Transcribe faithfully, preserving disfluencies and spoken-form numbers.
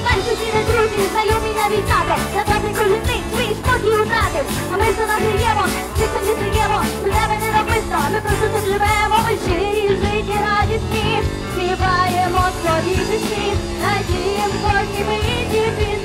перші ціни друзі, знайомі навіть тати. Казати кожен день свій спокій втратив. А ми все нагріємо, світом дістаємо. Ми тебе не написано, ми просто тут живемо. Ми щирі, житі, радісні. Співаємо свої пісні. Надієм кожні миті під